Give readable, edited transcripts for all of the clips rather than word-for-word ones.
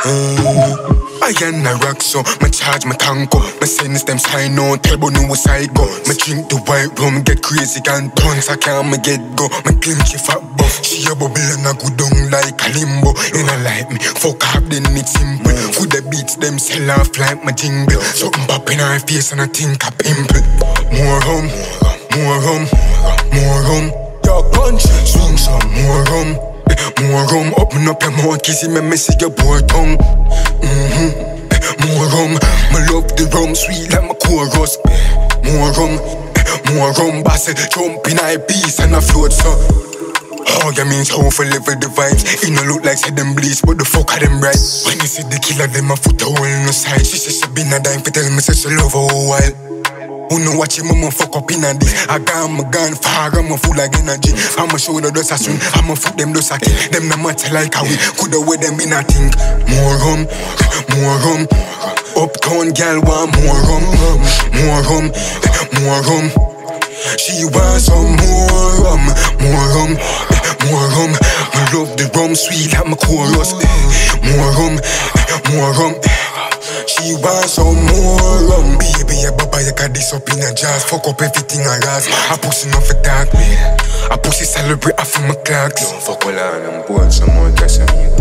I am a rock, so my charge my tanko. My sentence them sign on, tell but no side go. My drink the white rum, get crazy and dunce. I can't get go. My glimps she fat buff. She a bubble and I go down like a limbo. And I like me, fuck up then it's simple. With the beats them sell off like my jingle. Something pop in her face and I think a pimple. More rum, more rum, more rum. Yo punch, swing some more rum. More rum, open up your mouth, kizzy me messy your poor tongue. More rum, me love the rum, sweet like my Corus. More rum, bazzle, jump in a piece and a float so. Oh, you means how for live the vibes. It no look like say them bleach, but the fuck are them right. When you see the killer, them a foot a hole in the side. She say she been a dime for tell me say she love her a while. Who know what you mama fuck up in a this? I got my gun fire, I'm a full of energy. I'ma show the dust a swing, I'ma foot them dust a kill. Them no matter like how we coulda wear them in a think. More rum, more rum. Uptown girl want more rum, more rum, more rum. She wants some more rum, more rum, more rum. I love the rum, sweet like my Corus. More rum, more rum. She wants some more rum. Baby, ya baba, you got this up in a jazz. Fuck up everything I got. I pussy not for dark, man. I pussy celebrate after my clocks. Don't fuck all on, I'm bored, some more gas on me.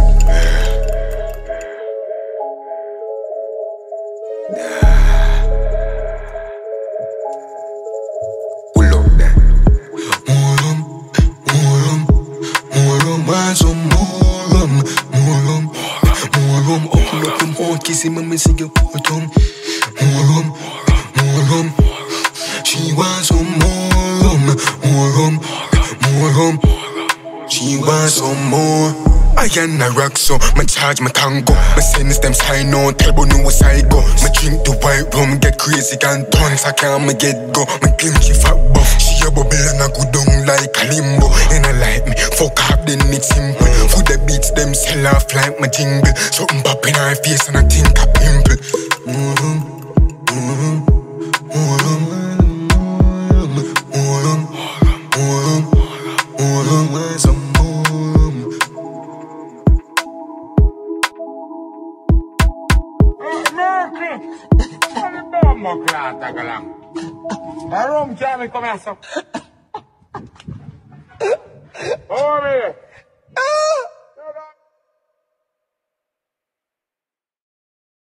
Pull up that. More rum, more rum, more rum. Want some more rum, more rum, more rum. Open up them horn, kissy me, me see your poor tongue. More rum, more rum. She wants some more rum, more rum, more rum. She wants some more. I am a rock, so my charge my tango. My sentence them sign on, tell but no side go. My drink the white rum, get crazy and dunce. I can't get go. My glimps she fat buff. She a bubble and I go down like a limbo. And I like me, fuck up then it's simple. For the beats them sell off like my jingle. Something pop in her face and I think a pimple. More rum, more rum, more rum, more rum, more rum, more rum, more rum. Rum can't come here, so. Oh, man.